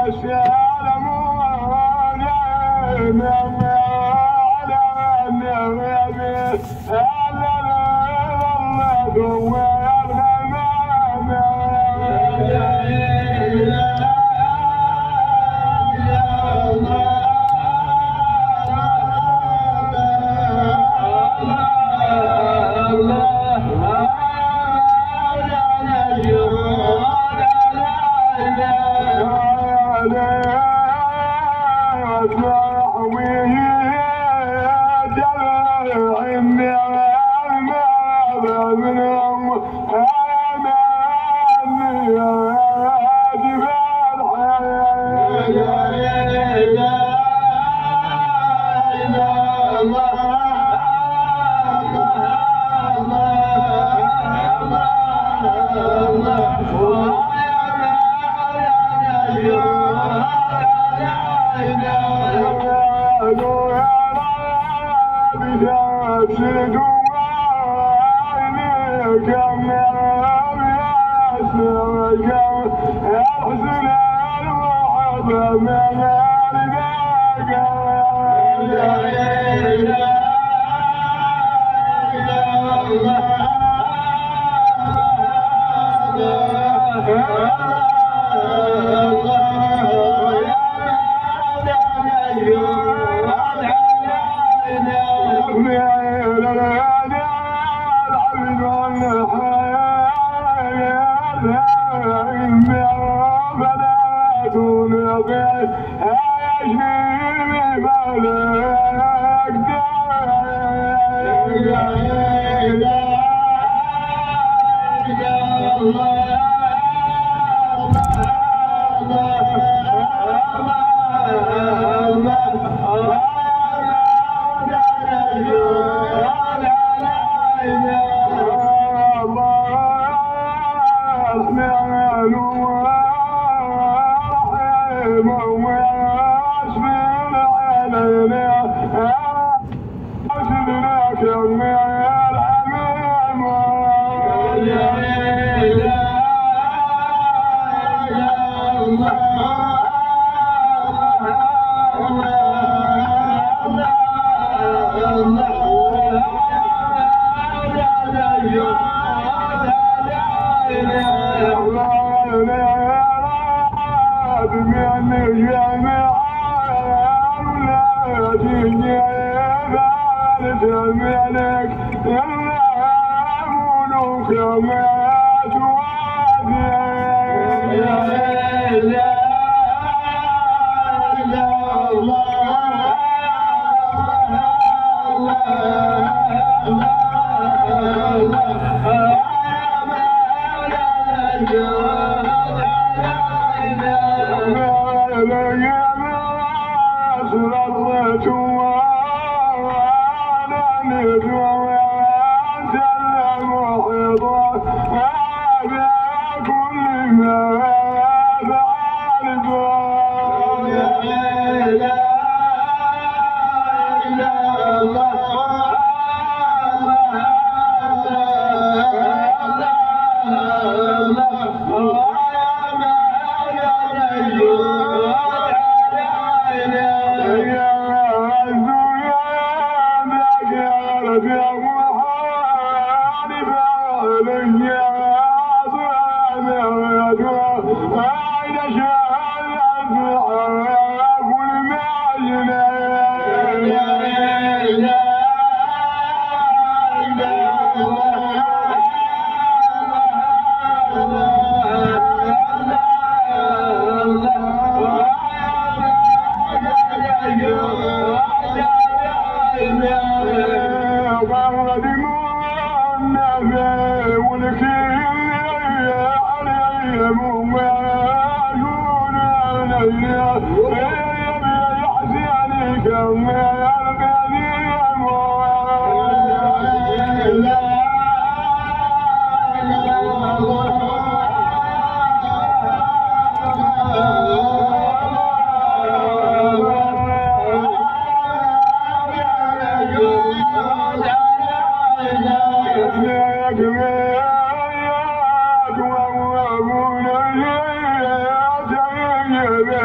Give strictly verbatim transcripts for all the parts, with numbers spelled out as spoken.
Yeah.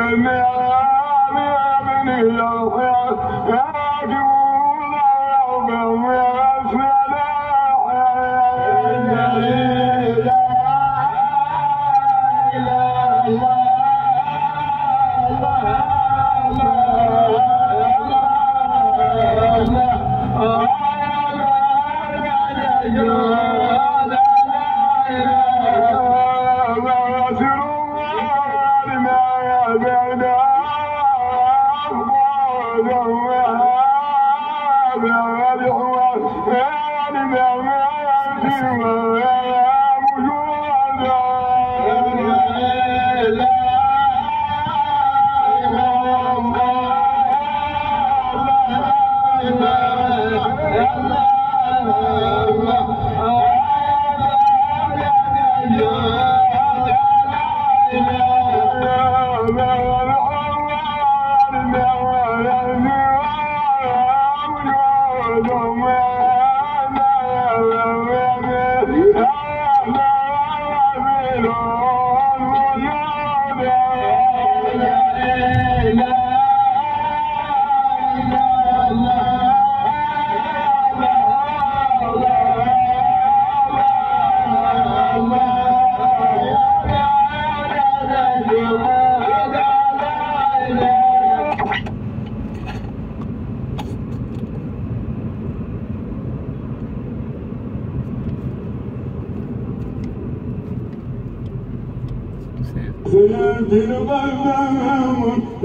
سيدي الغمام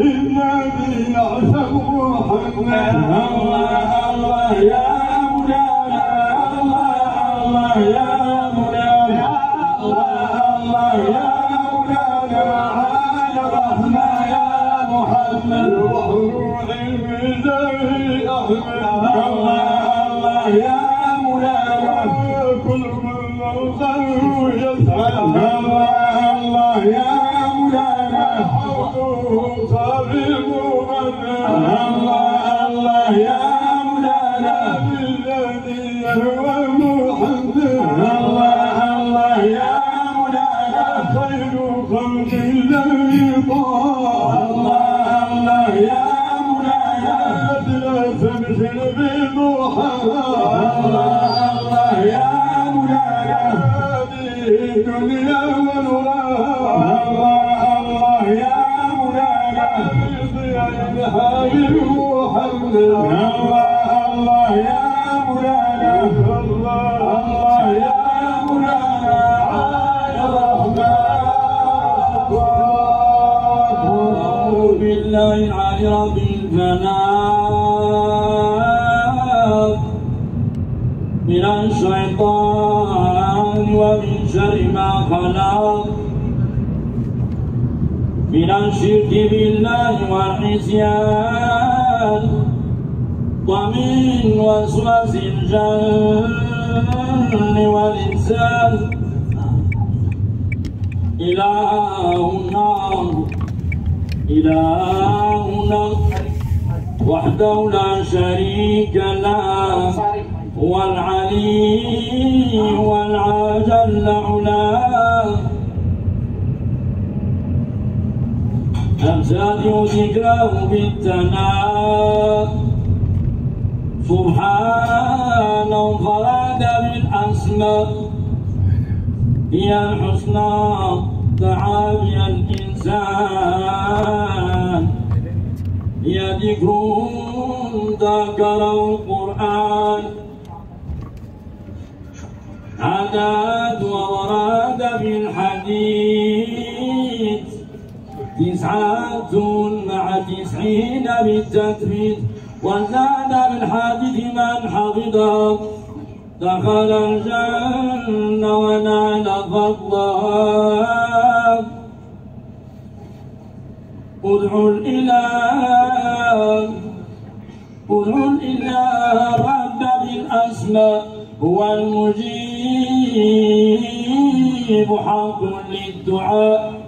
الذي يعشق محمد. الله الله يا مولانا، الله الله يا مولانا، الله الله يا مولانا، على الرحمة يا محمد، وحروح الميزان أحمد. الله الله يا مولانا، كل من نوصل يسعد. الله الله يا الله الله يا مولانا بالذي هو محمد. الله الله يا مولانا خير خلق الله طه. الله الله يا مولانا لا تمثل بمحمد. الله الله يا مولانا هذه الدنيا ونورها. الله الله يا حبيب محمد. الله الله يا مولانا، الله الله يا مولانا، على الرحمن. أعوذ بالله العلي رب الجناب من الشيطان ومن شر ما خلق، من الشرك بالله والعصيان، ومن وسوس الجن والإنسان. إلهنا إلهنا وحده لا شريك له، هو العلي والعجل علاه. أمثال ذكره بالثناء، سبحانه فرد بالأسماء، هي الحسنى دعا بها الإنسان، هي ذكر ذكره القرآن، عادات وورد بالحديث، تسعة مع تسعين بالتثبيت، وزاد بالحادث من حفظه دخل الجنة ونال فضلها. ادعوا الإله ادعوا الإله رب بالأسماء، هو المجيب حق للدعاء.